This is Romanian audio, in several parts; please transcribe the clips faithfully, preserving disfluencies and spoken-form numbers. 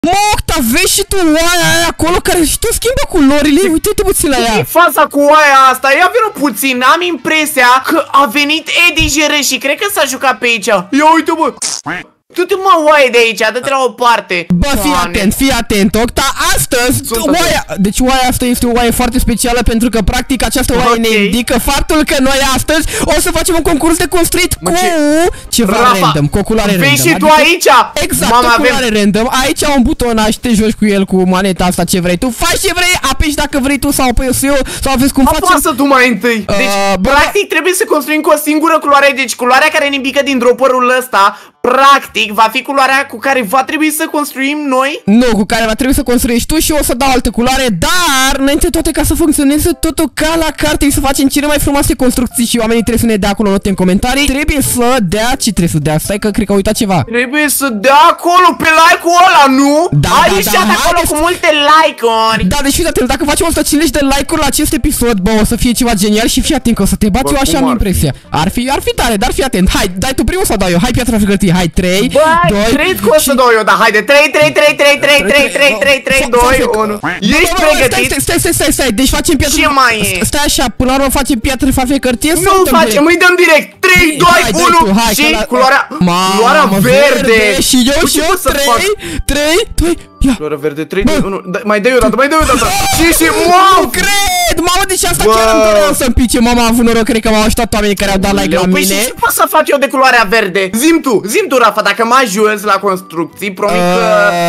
Mocta, vezi și tu oaia aia acolo care și tu schimbă culorile? Uite-te puțin la ea. Ce faza cu oaia asta? Ia vină puțin, am impresia că a venit Edi J R și cred că s-a jucat pe aici. Ia uite mă. Du-te mă, oaie de aici, dă-te la o parte. Bă, fii atent, fii atent, Octa, astăzi oaia, deci oaia asta este o oaie foarte specială pentru că practic această oaie okay. ne indică faptul că noi astăzi o să facem un concurs de construit cu ceva Rafa, random, cu o culoare random. Vezi și tu adică, aici? Exact, Mama, o culoare avem... random, aici un butonaj, te joci cu el cu maneta asta ce vrei tu, faci ce vrei, apeși dacă vrei tu sau apăs eu sau vezi cum facem. Apasă tu mai întâi. Deci, uh, practic trebuie să construim cu o singură culoare, deci culoarea care ne indică din dropperul ăsta, practic va fi culoarea cu care va trebui să construim noi? Nu, cu care va trebui să construiești tu și eu o să dau altă culoare, dar înainte toate ca să funcționeze totul ca la carte să facem cele mai frumoase construcții și oamenii trebuie să ne dea acolo note în comentarii. Trebuie să dea, ce trebuie să dea? Stai că cred că a uitat ceva. Trebuie să dea acolo pe like-ul ăla, nu? Da, Ai da, ieșit da, acolo cu multe like-uri. Da, deci fii atent, dacă facem o sută cincizeci de like-uri la acest episod, bă, o să fie ceva genial și fii atent că o să te bați, eu așa am impresia. Ar fi, ar fi tare, dar fii atent. Hai, dai tu primul sau dau eu? Hai piatra pe hârtie, hai trei. Băi, cred că o să dau eu, dar haide, trei, trei, trei, trei, trei, trei, trei, trei, trei, doi, unu. Ești pregătit? Stai, stai, stai, stai, deci facem piatră. Ce mai e? Stai așa, până la urmă facem piatră, fafe hârtie. Nu facem, îi dăm direct. trei, doi, unu și culoarea culoarea verde. Și eu și eu trei, trei, doi, ia. Culoarea verde, trei, doi, unu. Mai dai o dată, mai dai o dată. Și și wow! Cred! Mamă, deci asta chiar îmi doream să-mi pice. Mama, am avut noroc, cred că m-au ajutat oamenii care au dat like la mine. Păi și ce pot să fac eu de culoarea verde? Zim tu, zim tu, Rafa, dacă mă ajuți la construcții, promit că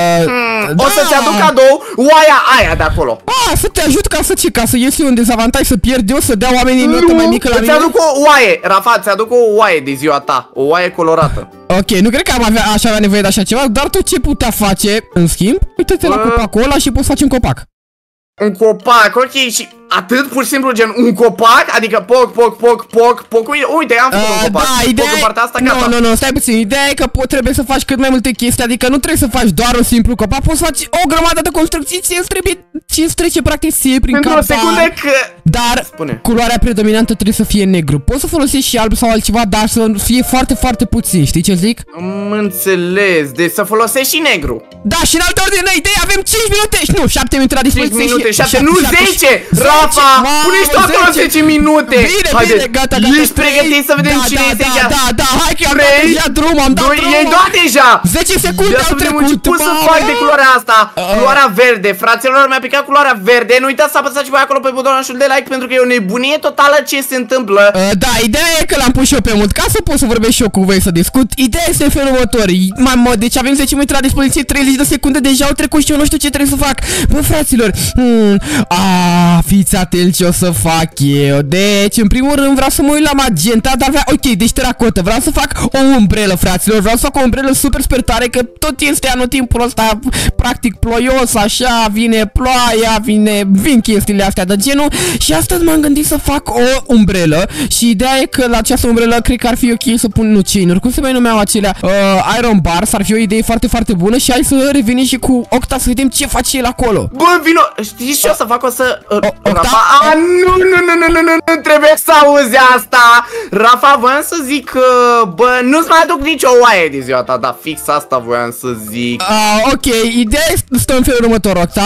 o să-ți aduc cadou oaia aia de acolo. A, să te ajut ca să ce, ca să ies eu un dezavantaj, să pierd eu, să dea oamenii notă mai mică la mine? Nu, ți-aduc o oaie, Rafa, ți-aduc o oaie de ziua ta, o oaie colorată. Ok, nu cred că am avea, aș avea nevoie de așa ceva, dar tu ce putea face, în schimb? Uite-te la copacul ăla și poți face un copac. Un copac, ok, și atât pur și simplu gen un copac, adică poc, poc, poc, poc, poc, uite, am făcut uh, un copac, da, ideea poc în partea asta, gata. Nu, nu, nu, stai puțin, ideea e că trebuie să faci cât mai multe chestii, adică nu trebuie să faci doar un simplu copac, poți să faci o grămadă de construcții, ți-e trebuie, ți-e trece practic ție prin cap. Pentru o secundă că... Dar Spune. Culoarea predominantă trebuie să fie negru, poți să folosești și alb sau altceva, dar să fie foarte, foarte puțin, știi ce zic? Am înțeles, deci să folosești și negru. Da, și în altă ordine de idei avem cinci minute, nu, șapte minute la dispoziție. cinci minute, șapte, nu zece! Rafa, pune-și tu acolo zece minute! Bine, bine, gata, gata. Ești pregătit să vedem cine este deja? Da, da, hai că am dat deja drum, am dat drum. Ei dat deja! zece secunde au trecut. Ce pot să fac de culoarea asta? Culoarea verde, fraților, mi-a picat culoarea verde. Nu uitați să apăsați și voi acolo pe butonul de like pentru că e o nebunie totală ce se întâmplă. Da, ideea e că l-am pus și eu pe mult ca să pot să vorbesc și eu cu voi să discut. Ideea este în felul următor. Mamă, deci avem zece minute la dispoziție, treizeci de secunde deja au trecut și eu nu știu ce trebuie să fac. Bă, fraților, hmm, a, fiți atenți ce o să fac eu. Deci, în primul rând vreau să mă uit la magenta, dar vrea, ok, deci teracotă. Vreau să fac o umbrelă, fraților. Vreau să fac o umbrelă super super tare, că tot este anotimpul ăsta practic ploios, așa, vine ploaia, vine, vin chestiile astea de genul. Și astăzi m-am gândit să fac o umbrelă și ideea e că la această umbrelă cred că ar fi ok să pun, nu, chain-uri, cum se mai numeau acelea, uh, iron bars, ar fi o idee foarte, foarte bună și hai să revenim și cu Octa să vedem ce face el acolo. Bă, vino, știi ce o să fac? O să... Uh, Rafa, a, nu, nu, nu, nu, nu, nu, nu, trebuie să auzi asta. Rafa, voiam să zic că, bă, nu-ți mai aduc nicio oaie de ziua ta, dar fix asta voiam să zic. Uh, ok, ideea stă în felul următor, Octa.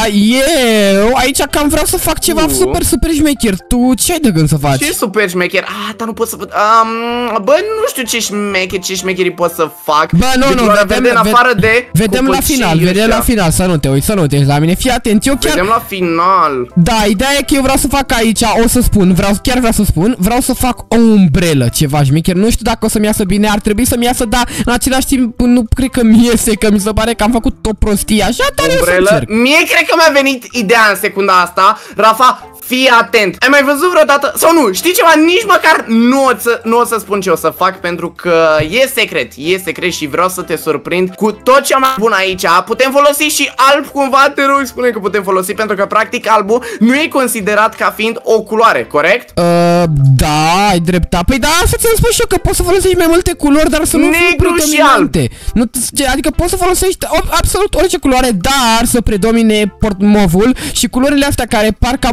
Eu aici cam vreau să fac ceva uh. super, super șmecher. Tu ce ai de gând să faci? Ce super șmecher? Ah, dar nu pot să văd. Um, bă, nu știu ce șmecher, ce șmecheri pot să fac. Bă, nu, nu, vedem, în afară de vedem la final, vedem la final, să nu te uiți, să nu te uiți la mine. Fii atent, eu chiar... Vedem la final. Da, ideea e că eu vreau să fac aici, o să spun, vreau, chiar vreau să spun, vreau să fac o umbrelă, ceva șmecher. Nu știu dacă o să-mi iasă bine, ar trebui să-mi iasă, dar în același timp nu cred că mi iese, că mi se pare că am făcut o prostie, așa, dar eu să încerc. Mie cred că mi-a venit ideea în secunda asta, Rafa. Fii atent. Ai mai văzut vreodată? Sau nu, știi ceva? Nici măcar nu o să, nu o să spun ce o să fac pentru că e secret. E secret și vreau să te surprind cu tot ce am mai bun aici. Putem folosi și alb cumva, te rog, spune că putem folosi pentru că practic albul nu e considerat ca fiind o culoare, corect? Uh, da, ai dreptate. Păi da, să ți-am spus și eu că poți să folosești mai multe culori, dar să nu fie predominante. Nu, adică poți să folosești absolut orice culoare, dar să predomine movul și culorile astea care par ca mov. Că uite,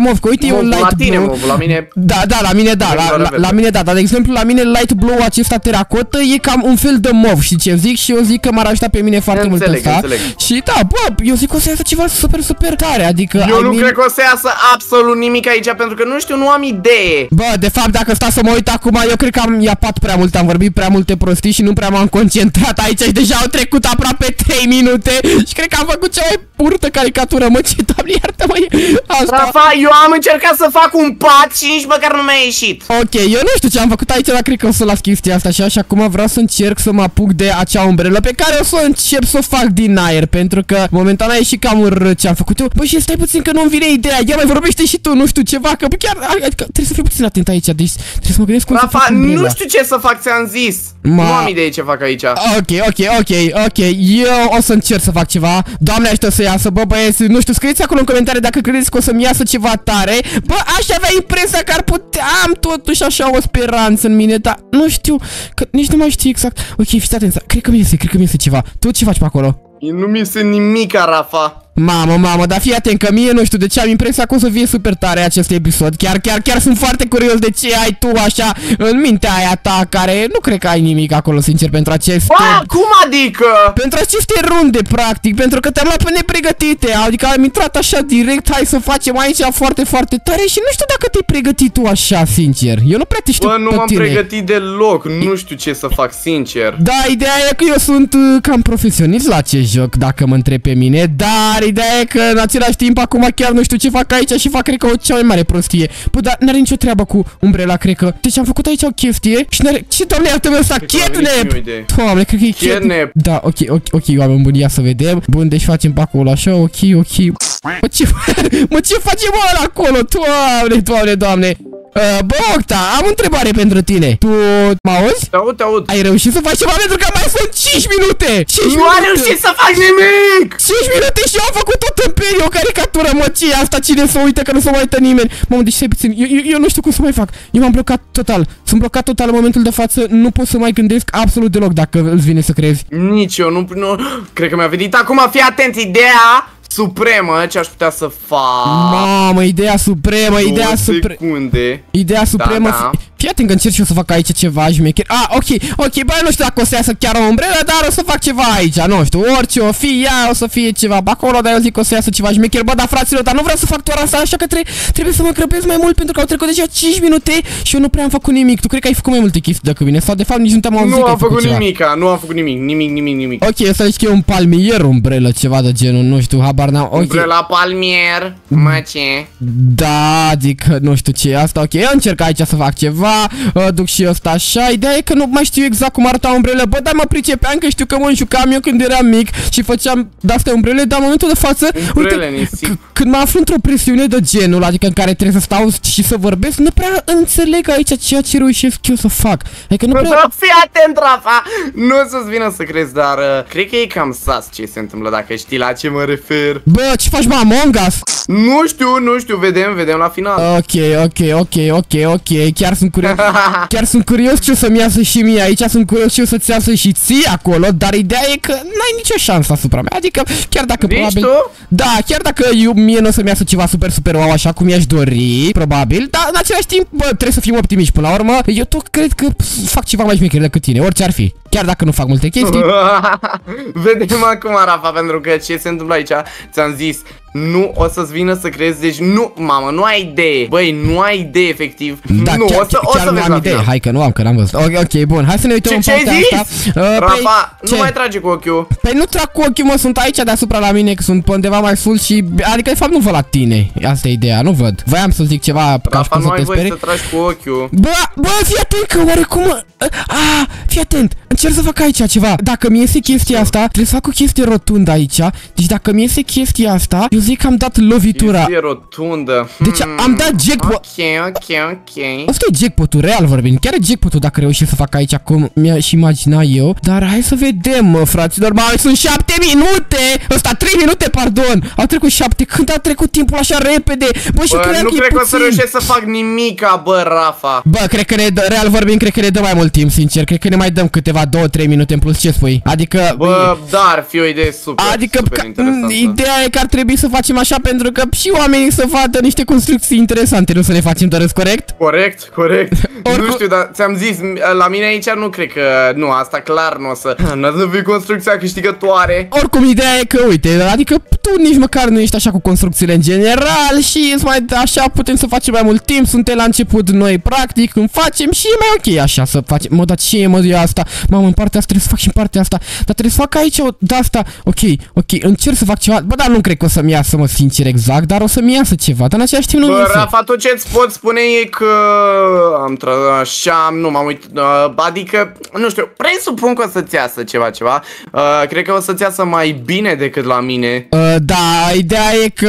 știi, un light la tine, blue. Mov, la mine... Da, da, la mine da, la, la, la mine da, dar de exemplu la mine light blue acesta teracotă e cam un fel de mov, știi ce zic? Și eu zic că m-ar ajuta pe mine foarte mult ăsta. Și da, bă, eu zic că o să iasă ceva super, super tare, adică... Eu nu cred că o să iasă absolut nimic aici, pentru că nu știu, nu am idee. Bă, de fapt, dacă stau să mă uit acum, eu cred că am iapat prea mult, am vorbit prea multe prostii și nu prea m-am concentrat aici și deja au trecut aproape trei minute și cred că am făcut cea mai urâtă caricatură, mă, ce doamne, iartă-mă, asta. Rafa, eu am încercat să fac un pat și nici măcar nu mi-a ieșit. Ok, eu nu știu ce am făcut aici, dar cred că o să las chestia asta așa și acum vreau să încerc să mă apuc de acea umbrelă pe care o să încep să o fac din aer, pentru că momentan a ieșit cam urât ce am făcut eu. Bă, și stai puțin că nu-mi vine ideea, ia mai vorbește și tu, nu știu ceva, că chiar adică, trebuie să fiu puțin atent aici, deci trebuie să mă gândesc cum Rafa, să fac umbrela. nu știu ce să fac, ți-am zis. Ma... Nu am idee ce fac aici. Ok, ok, ok, ok, eu o să încerc să fac ceva. Doamne, ajută să iasă, bă, băieți, nu știu, scrieți acolo în comentarii dacă credeți că o să-mi iasă ceva tare. Bă, aș avea impresia că ar putea, am totuși așa o speranță în mine, dar nu știu, că nici nu mai știu exact. Ok, fiți atenți, cred că mi iese, cred că mi iese ceva. Tu ce faci pe acolo? Nu mi iese nimica, Rafa. Mamă, mamă, dar fii atent că mie nu știu de ce am impresia că o să fie super tare acest episod. Chiar, chiar, chiar sunt foarte curios de ce ai tu așa în mintea aia ta, care nu cred că ai nimic acolo, sincer, pentru aceste... Ba, cum adică? Pentru aceste runde, practic, pentru că te-am luat pe nepregătite, adică am intrat așa direct, hai să facem aici foarte, foarte tare și nu știu dacă te-ai pregătit tu așa, sincer. Eu nu prea te știu. Bă, nu m-am pregătit deloc, nu știu ce să fac, sincer. Da, ideea e că eu sunt uh, cam profesionist la acest joc, dacă mă întrebi pe mine, dar ideea e că în același timp acum chiar nu știu ce fac aici și fac, cred că, o cea mai mare prostie. Bă, dar n-are nicio treabă cu umbrela, cred că. Deci am făcut aici o chestie și n-are... Ce, doamne, iartă-mă ăsta? Catnap! Doamne, cred că e catnap. Da, ok, ok, ok, oameni buni, ia să vedem. Bun, deci facem pe acolo așa, ok, ok. Mă, ce, mă, ce facem ăla acolo? Doamne, doamne, doamne. Uh, bă, Octa, am o întrebare pentru tine. Tu mă auzi? Te aud, te aud. Ai reușit să faci ceva pentru că mai sunt cinci minute. cinci nu am reușit să fac nimic. cinci minute și eu am făcut tot în perie, o caricatură, mă, ce e asta? Cine să uită că nu se mai uită nimeni? Mamă, deci stai puțin, eu, eu, eu nu știu cum să mai fac. Eu m-am blocat total. Sunt blocat total în momentul de față, nu pot să mai gândesc absolut deloc dacă îți vine să crezi. Nici eu, nu, nu, cred că mi-a venit acum, fii atent, ideea supremă, ce aș putea să fac. Mamă, ideea supremă, ideea supremă. Ideea supremă. Da, da. Fii atent că încerc și eu să fac aici ceva șmecher. Ah, ok, ok, bă, nu știu dacă o să iasă chiar o umbrelă, dar o să fac ceva aici, nu știu, orice o fi, ea o să fie ceva pe acolo, dar eu zic că o să iasă ceva șmecher. Bă, dar fraților, dar nu vreau să fac doar asta, așa că tre trebuie să mă grăbesc mai mult pentru că au trecut deja cinci minute și eu nu prea am făcut nimic. Tu cred că ai făcut mai multe chestii decât mine sau de fapt nici nu te-am auzit. Nu am făcut nimica, nu am făcut nimic, nimic, nimic, nimic. Ok, să zici că e un palmier umbrelă, ceva de genul, nu știu, habar n-am. Okay. Umbrela palmier, mă, ce? Da, adică nu știu ce e asta, ok, eu încerc aici să fac ceva, duc și ăsta așa, ideea e că nu mai știu exact cum arăta umbrele, bă, dar mă pricepeam că știu că mă înjucam eu când eram mic și făceam de-astea umbrele, dar în momentul de față, umbrele, uite, când mă aflu într-o presiune de genul, adică în care trebuie să stau și să vorbesc, nu prea înțeleg aici ceea ce reușesc eu să fac. Adică nu prea... Fii atent, Rafa, nu o să-ți vină să crezi, dar uh, cred că e cam sas ce se întâmplă, dacă știi la ce mă refer. Bă, ce faci, mă, Among Us? Nu știu, nu știu, vedem, vedem la final. Ok, ok, ok, ok, ok, chiar sunt curios. Chiar sunt curios ce o să-mi iasă și mie aici, sunt curios ce o să-ți iasă și ție acolo, dar ideea e că n-ai nicio șansă asupra mea, adică chiar dacă Deci probabil... tu? Da, chiar dacă eu, mie nu o să-mi iasă ceva super, super wow, așa cum i-aș dori, probabil, dar în același timp, bă, trebuie să fim optimiști până la urmă, eu tot cred că fac ceva mai șmecher decât tine, orice ar fi, chiar dacă nu fac multe chestii. Vedem acum, Rafa, pentru că ce se întâmplă aici, ți-am zis, nu o să-ți vină să crezi, deci nu, mamă, nu ai idee, băi, nu ai idee, efectiv, da, nu, chiar, o să, o chiar să nu vezi am idee, hai că nu am, că n-am văzut, ok, ok, bun, hai să ne uităm ce, în partea ce asta. Uh, Rafa, nu mai trage cu ochiul. Păi nu trag cu ochiul, mă, sunt aici deasupra la mine, că sunt pe undeva mai sus și, adică de fapt nu văd la tine, asta e ideea, nu văd. Voiam să zic ceva ca Rafa, și cum să te sperii. să tragi cu ochiul. Bă, bă, fii atent că oarecum... Ah, fii atent, încerc să fac aici ceva. Dacă mi iese chestia asta, trebuie să fac o chestie rotundă aici. Deci dacă mi iese chestia asta, eu zic că am dat lovitura. Chestie rotundă. Deci am dat jackpot. Ok, ok, ok. Asta e jackpotul, real vorbind. Chiar e jackpotul dacă reușesc să fac aici cum mi-aș imagina eu. Dar hai să vedem, mă, fraților. Mai sunt șapte minute. Ăsta trei minute, pardon. Au trecut șapte. Când a trecut timpul așa repede? Bă, și bă, cream nu că cred că o să reușesc să fac nimica, bă, Rafa. Bă, cred că ne dă, real vorbind, cred că ne dă mai mult timp, sincer. Cred că ne mai dăm câteva două trei minute în plus, ce spui? Adică... Bă, da, ar fi o idee super, adică, super interesantă. Ideea e că ar trebui să facem așa pentru că și oamenii să vadă niște construcții interesante, nu să ne facem doar corect? Corect, corect. Oricum... Nu știu, dar ți-am zis, la mine aici nu cred că, nu, asta clar nu o să, nu o să fie construcția câștigătoare. Oricum, ideea e că, uite, adică tu nici măcar nu ești așa cu construcțiile în general și mai așa putem să facem mai mult timp, suntem la început noi, practic, când facem și e mai ok așa să facem. Mă, dar ce e, mă, eu asta? Mamă, în partea asta trebuie să fac și în partea asta, dar trebuie să fac aici o, de asta. Ok, ok, încerc să fac ceva, bă, dar nu cred că o să-mi iasă, mă, sincer, exact, dar o să-mi iasă ceva, dar în același timp nu mi iasă. Bă, Rafa, tot ce-ți pot spune e că am tras așa, nu m-am uitat, uh, adică, nu știu, presupun că o să-ți iasă ceva, ceva, uh, cred că o să-ți iasă mai bine decât la mine. Uh, da, ideea e că,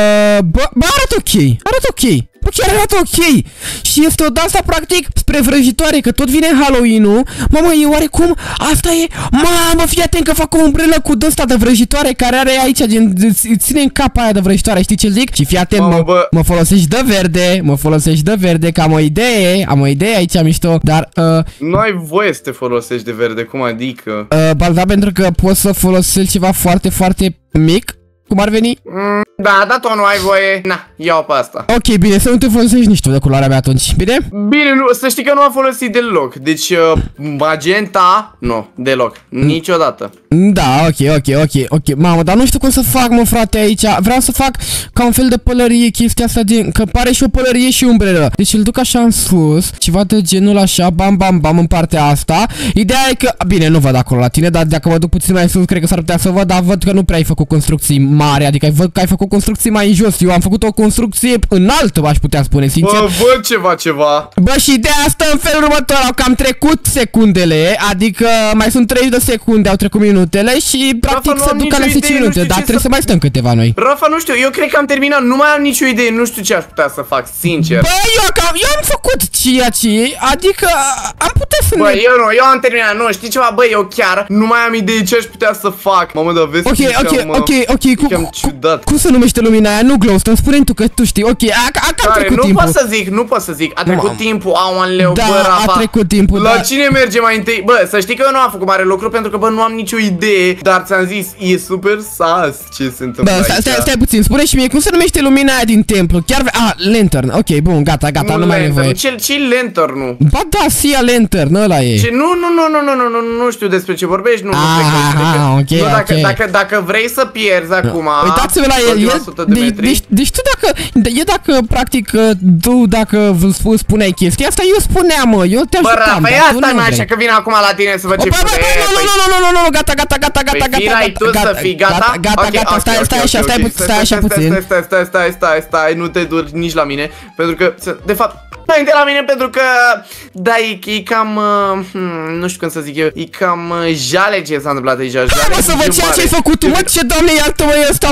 bă, bă, arată ok, arată ok. Bă, chiar arată ok. Și este o de-asta practic spre vrăjitoare, că tot vine Halloween-ul. Mamă, e oarecum, asta e. Mamă, fii atent că fac o umbrelă cu de-asta de vrăjitoare care are aici, gen, ține în capa aia de vrăjitoare, știi ce zic? Și fii atent, Mamă, mă, bă. mă folosești de verde, mă folosești de verde, că am o idee, am o idee aici mișto, dar uh, nu ai voie să te folosești de verde, cum adică? Uh, ba da, pentru că poți să folosești ceva foarte, foarte mic. Cum ar veni? Mm, da, dar tu nu ai voie. Na, iau pe asta. Ok, bine, să nu te folosești nici tu de culoarea mea atunci, bine? Bine, nu, să știi că nu am folosit deloc. Deci, uh, magenta, nu, deloc, niciodată. Da, ok, ok, ok, ok. Mamă, dar nu știu cum să fac, mă, frate, aici. Vreau să fac ca un fel de pălărie, chestia asta din... Că pare și o pălărie și umbrelă. Deci îl duc așa în sus, ceva de genul așa, bam, bam, bam, în partea asta. Ideea e că... Bine, nu văd acolo la tine, dar dacă mă duc puțin mai sus, cred că s-ar putea să văd, dar văd că nu prea ai făcut construcții mari, adică ai văd că ai făcut construcții mai în jos. Eu am făcut o construcție înaltă, aș putea spune, sincer. Bă, văd ceva, ceva. Bă, și ideea asta în felul următor, au cam trecut secundele, adică mai sunt treizeci de secunde, au trecut minutele și practic Rafa, se duc la zece minute, dar trebuie să... să mai stăm câteva noi. Rafa, nu știu, eu cred că am terminat, nu mai am nicio idee, nu știu ce aș putea să fac, sincer. Bă, eu, cam, eu am făcut ceea ce, adică am putea să... Bă, ne... eu nu, eu am terminat, nu, știi ceva, bă, eu chiar nu mai am idee ce aș putea să fac. Mamă, dar vezi Ok, ok, cam, ok, ok, cu, cam ciudat. Cum se numește lumina aia? Nu Glowstone, spune-mi tu că tu știi, ok, a, a cam trecut nu timpul. pot să zic, nu pot să zic, a trecut Mam. timpul, aoleu, Da, bă, Rafa. a trecut timpul, La da. cine merge mai întâi? Bă, să știi că eu nu am făcut mare lucru pentru că, bă, nu am nicio idee, dar ți-am zis, e super sas ce se întâmplă. Bă, stai, aici. stai, stai puțin, spune și mie cum se numește lumina aia din templu? Chiar... Ah, lantern, ok, bun, gata, gata, nu, nu mai ai nevoie. Ce, ce lantern-ul? Ba da, Sia Lantern, ăla e. Ce? Nu, nu, nu, nu, nu, nu, nu, nu știu despre ce vorbești, nu, nu cred că, cred că. ok, nu, dacă, ok. dacă, dacă vrei să pierzi acum, uitați-vă la el, el de de, deci, deci tu dacă, e dacă practic tu dacă vă spuneai chestia asta, eu spuneam, mă, eu te ajutam. Bă, Rafa, ia asta n așa că vin acum la tine să vă ce pune. Nu, nu, nu, nu, nu, gata, gata, gata, gata, gata. Firai tu să fii gata? Gata, gata, stai, stai așa, stai, stai așa puțin. Stai, stai, stai, stai, stai, stai, nu te dur nici la mine, pentru că, de fapt, înainte la mine pentru că, da, e, e cam, uh, hmm, nu știu cum să zic eu, e cam uh, jale ce s-a întâmplat aici, jale. Hai, mă, să văd ceea ce ai făcut tu, mă, ce doamne, iartă-mă, eu stau,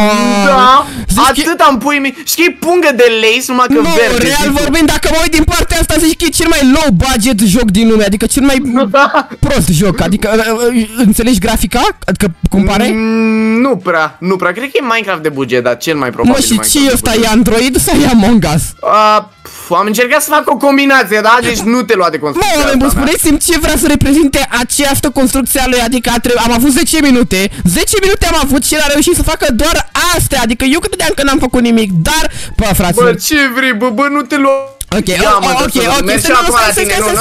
da, atât am pui mi, știi, pungă de lace, numai că verde. Nu, real vorbind, dacă mă uit din partea asta, zici că e cel mai low budget joc din lume, adică cel mai prost joc, adică, înțelegi grafica? Adică, cum pare? Nu prea, nu prea, cred că e Minecraft de buget, dar cel mai probabil. Mă, și ce ăsta, e Android sau e Among Us? Am încercat să fac o combinație, da? Deci nu te lua de construcția asta. Mă, oameni, spuneți-mi ce vrea să reprezinte această construcție a lui, adică am avut zece minute, zece minute am avut și el a reușit să facă doar astea, adică eu credeam că n-am făcut nimic, dar, bă, fraților. Bă, ce vrei, bă, bă, nu te lua. Ok, ok, ok, mergi acum la tine, nu, nu,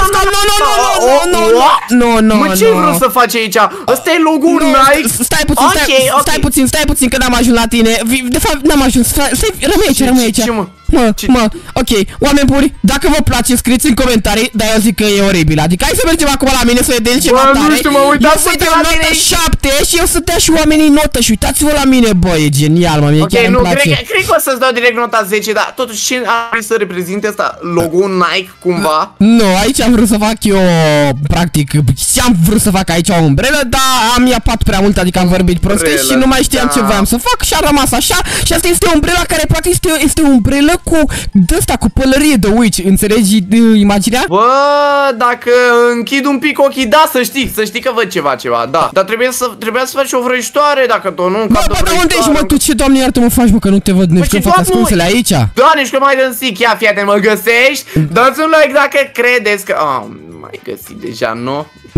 nu, nu, nu, nu, nu, mă, ce vreau să faci aici? Ăsta e logo-ul Nike? Stai puțin, stai puțin, stai puțin, că n-am ajuns la tine, de fapt n-am ajuns, stai, rămâi aici, rămâi aici. Mă, mă, ok, oameni buni, dacă vă place, scrieți în comentarii, dar eu zic că e oribil, adică hai să mergem acum la mine să vedem ceva tare. Bă, nu știu, mă uitați să te la mine. Eu șapte și eu să dea și oamenii notă și uitați-vă la mine, bă, e genial, mă, mie chiar îmi place. Ok, nu, cred că o să-ți dau direct nota zece, dar totuși ce ar să reprezinte asta, logo-ul Nike, cumva? Nu, aici am vrut să fac eu, practic, am vrut să fac aici o umbrelă, dar am iapat prea mult, adică am vorbit proste și nu mai știam ce voiam să fac și a rămas așa și asta este umbrela care practic este, este o umbrelă cu de-asta, cu pălărie de witch, înțelegi uh, imaginea? Bă, dacă închid un pic ochii, da, să știi, să știi că văd ceva, ceva, da. Dar trebuie să, trebuia să faci o vrăjitoare, dacă tot nu, bă, bă, dar unde ești, mă, tu ce, doamne, iartă, mă faci, mă, că nu te văd, nici că fac ascunsele aici? Doamne, și că mai dă-mi sic, ia, fiate, mă găsești? Dați un like dacă credeți că... Ah, mai găsit deja, nu?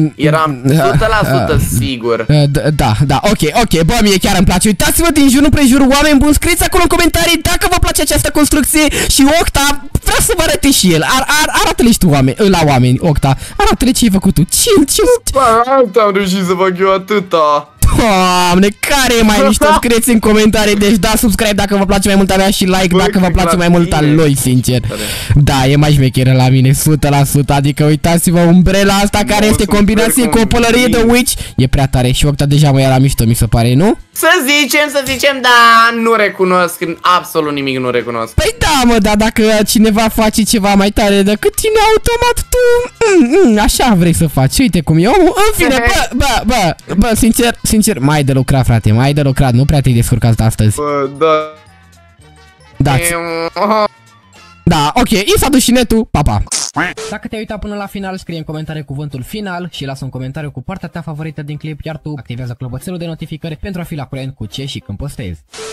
Eram o sută la sută sigur. Da, da, ok, ok, bă, mie chiar îmi place. Uitați-vă din jur împrejur, oameni buni, scrieți acolo în comentarii dacă vă place această construcție. Și Octa, vreau să vă arate și el. Ar, ar, arată-le și tu oameni, la oameni, Octa. Arată-le ce ai făcut tu. Ce, ce, ce? Bă, asta am reușit să fac eu atâta. Doamne, care e mai mișto? Scrieți în comentarii. Deci da, subscribe dacă vă place mai mult a mea și like dacă vă place mai mult al lui, sincer. Da, e mai șmecheră la mine, o sută la sută. Adică uitați-vă, umbrela asta care este combinație cu o pălărie de Witch. E prea tare și Octa deja mai era mișto, mi se pare, nu? Să zicem, să zicem, da, nu recunosc, absolut nimic nu recunosc. Păi da, mă, dar dacă cineva face ceva mai tare decât tine, automat tu, mm, mm, așa vrei să faci. Uite cum eu, în fine, bă, bă, bă, bă, sincer, sincer, mai ai de lucrat, frate, mai ai de lucrat, nu prea te-ai descurcat astăzi. Bă, da. Da, da, ok, i s-a dus și netul, pa, pa. Dacă te-ai uitat până la final, scrie în comentarii cuvântul final și lasă un comentariu cu partea ta favorită din clip, iar tu activează clopoțelul de notificări pentru a fi la curent cu ce și când postezi.